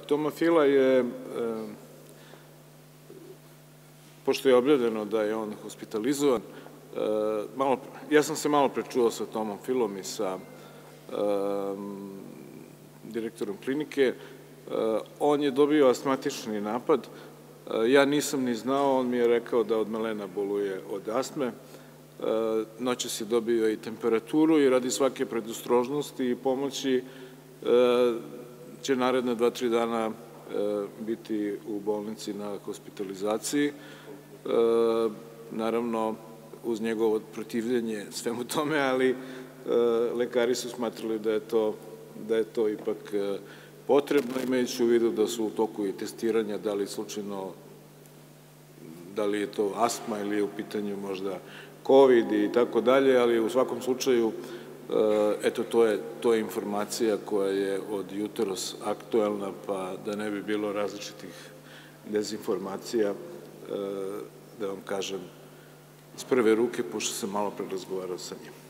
Toma Fila je, pošto je objavljeno da je on hospitalizovan, ja sam se malo prečuo sa Tomom Filom i sa direktorom klinike. On je dobio astmatični napad. Ja nisam ni znao, on mi je rekao da od malena boluje od astme. Noćas je dobio i temperaturu i radi svake predostrožnosti i pomoći će naredne 2-3 dana biti u bolnici na hospitalizaciji. Naravno, uz njegovo protivljenje svemu tome, ali lekari su smatrali da je to ipak potrebno, imajući u vidu da su u toku i testiranja, da li je to astma ili je u pitanju možda COVID i tako dalje, ali u svakom slučaju, eto, to je informacija koja je od jutros aktuelna, pa da ne bi bilo različitih dezinformacija, da vam kažem iz prve ruke, pošto sam malo pre razgovarao sa njim.